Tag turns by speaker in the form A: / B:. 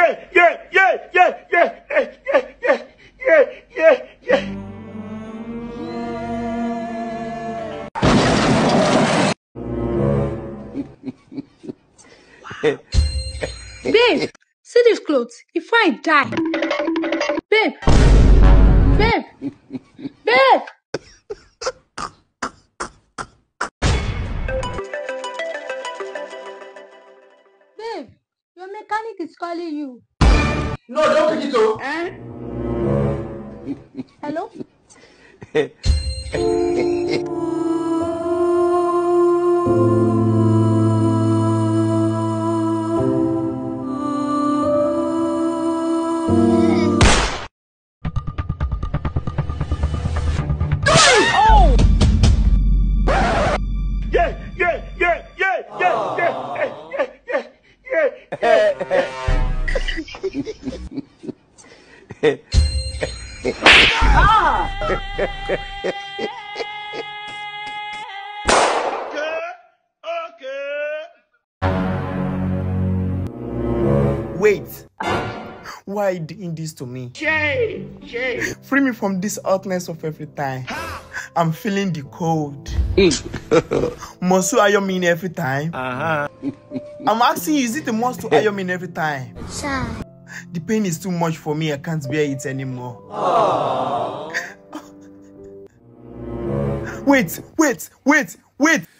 A: Babe, see these clothes. If I die, babe, babe, babe. Babe, your mechanic is calling you.
B: No, don't pick it up.
A: Hello?
B: Wait. Why are you doing this to me? Free me from this hotness of every time. I'm feeling the cold. Must you iron me every time? I'm asking you, is it a must to iron me every time?
A: Sure.
B: The pain is too much for me. I can't bear it anymore. Wait.